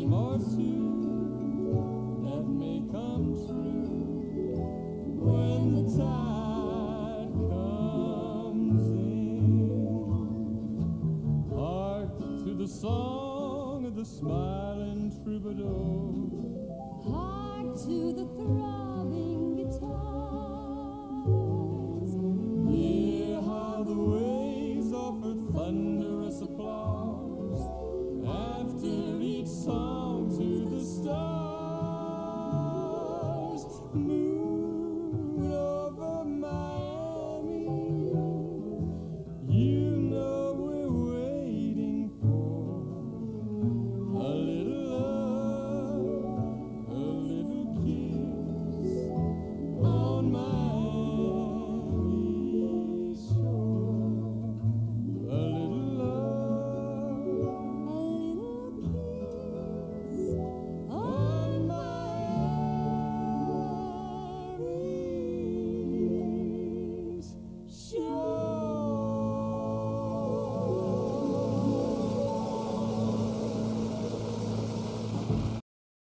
dream or two that may come true when the tide comes in. Hark to the song of the smiling troubadour. Hark to the throbbing guitar.